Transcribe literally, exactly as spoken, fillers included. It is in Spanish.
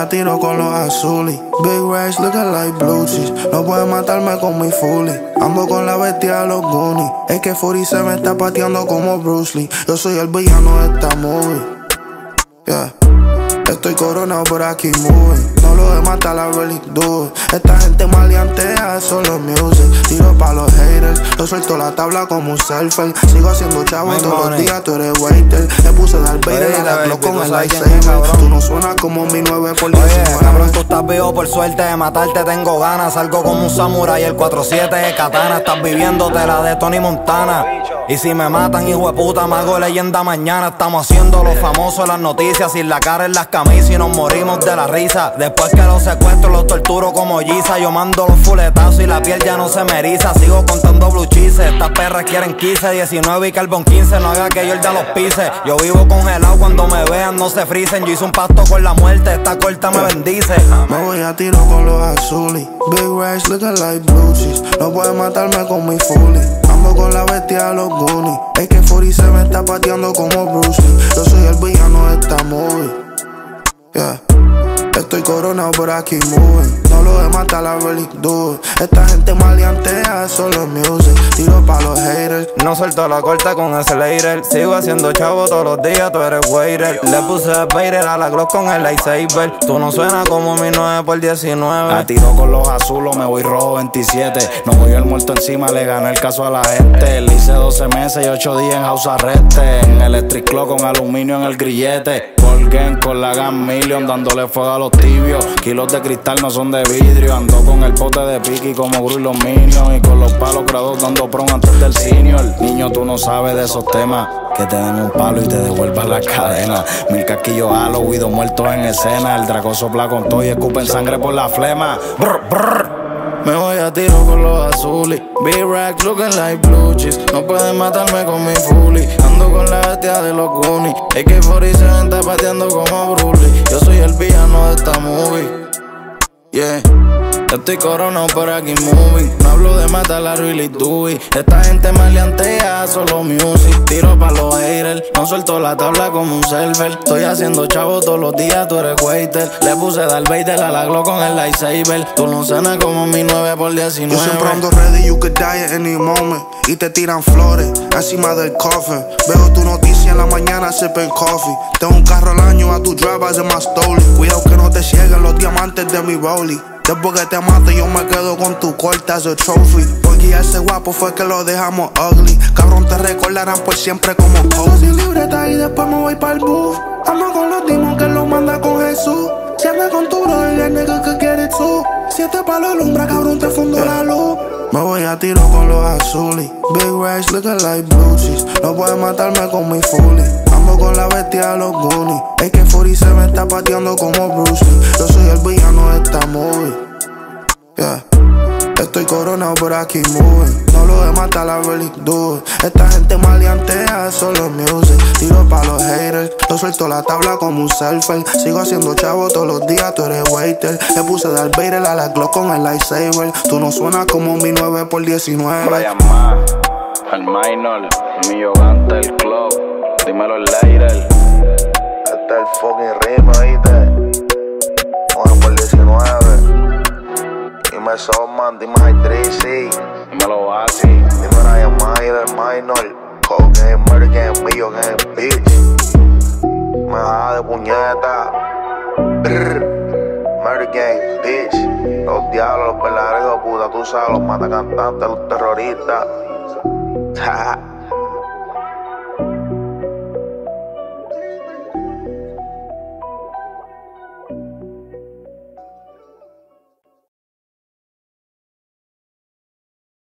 a tiro con los azules. Big racks looking like blue cheese. No puedes matarme con mi fully. Ando con la bestia de los Goonies. A K cuarenta y siete me está pateando como Bruce Lee. Yo soy el villano de esta movie. Yeah. Estoy coronado por aquí moving. No lo de matar, I really do it. Esta gente maleantea, eso es music. Tiro pa' los haters, yo suelto la tabla como un surfer. Sigo haciendo chavo My todos money. los días, tú eres waiter. Le puse Darth Vader a la Glock con el lightsaber. Tú no suenas como mi nueve por diecinueve. Oye, cabrón, tú estás vivo por suerte de matarte, tengo ganas. Salgo como un samurai, el cuatro siete de katana. Estás viviéndote la de Tony Montana. Y si me matan, hijo de puta, me hago leyenda mañana. Estamos haciendo lo famoso en las noticias, sin la cara en las camisas y nos morimos de la risa. Después que los secuestro, los torturo como Giza. Yo mando los fuletazos y la piel ya no se me eriza. Sigo contando blue cheese, estas perras quieren quince, diecinueve y carbón quince. No haga que Jordan los pise. Yo vivo congelado, cuando me vean no se frisen. Yo hice un pacto con la muerte, esta corta me bendice. Me voy a tiro con los azules. Big racks looking like blue cheese. No puedes matarme con mi fully. Ando con la bestia de los Goonies. A K cuarenta y siete me está pateando como Bruce Lee. Yo soy el villano de esta movie. Yeah. Estoy coronado por aquí moving. No lo de matar, I really do it. Esta gente maleantea, eso es music. Tiro pa' los haters. No suelto la corta con ese later. Sigo haciendo chavo todos los días, tú eres waiter. Le puse Vader a la Glock con el lightsaber. Tú no suenas como mi nueve por diecinueve. A tiro con los azulos, me voy rojo veintisiete. No voy el muerto encima, le gané el caso a la gente. Le hice doce meses y ocho días en house arrest. En el street club con aluminio en el grillete. Game con la Gun Million, dándole fuego a los tibios. Kilos de cristal no son de vidrio. Ando con el pote de piqui como Gru y los Minions. Y con los palos grados dando prom antes del senior. Niño, tú no sabes de esos temas. Que te den un palo y te devuelvan la cadena. Mil casquillos halo, huidos muertos en escena. El draco sopla con todo y escupen sangre por la flema. Brr, brr. Me voy a tiro con los azules. Big racks looking like blue cheese. No pueden matarme con mi fully. Ando con la bestia de los Goonies. A K cuarenta y siete está pateando como Bruce Lee. Yo soy el villano de esta movie. Yeah. Estoy coronado por aquí moving. No hablo de matar, I really do it. Esta gente maleantea, solo music. Tiro pa' los haters. No suelto la tabla como un server. Estoy haciendo chavo todos los días, tú eres waiter. Le puse Darth Vader a la Glock con el lightsaber. Tú no cenas como mi nueve por diecinueve. Yo siempre ando ready, you could die at any moment. Y te tiran flores encima del coffin. Veo tu noticia en la mañana, sipping coffee. Tengo un carro al año, a tu drivers en más stolen. Cuidado que no te cieguen los diamantes de mi rollie. Después que te mate yo me quedo con tu corta as a trophy. Porque ese guapo fue que lo dejamos ugly. Cabrón, te recordarán por siempre como cozy. Libreta y después me voy pa'l booth. Ando con los demons que lo manda con Jesús. Si anda con tu brother, el nigga que quieres tú. Siete palos alumbra, cabrón, te fundo la luz. Me voy a tiro con los azules. Big racks looking like blue cheese. No puedes matarme con mi fully. Ando con la bestia de los Goonies. A K cuarenta y siete me está pateando como Bruce Lee. Yo soy el villano de esta movie. Yeah. Estoy coronado por aquí moving. No lo de matar, I really do it. Esta gente maleantea, eso es music. Tiro pa' los haters. Yo suelto la tabla como un surfer. Sigo haciendo chavo todos los días, tú eres waiter. Le puse Darth Vader a la Glock con el lightsaber. Tú no suenas como mi nueve por diecinueve. Brian Ma, el minor, mi yogante, el club. Dímelo el later. Este es el fucking ritmo, ¿viste? nueve por diecinueve. Dime Soulman, dime High tres C. Dímelo así. Dime Brian Mayer, el minor. Cocaine, murder game, mío game, bitch. Me baja de puñeta. Brrr. Murder game, bitch. Los diablos, los verdaderos hijos de puta, tú sabes, los matacantantes, los terroristas.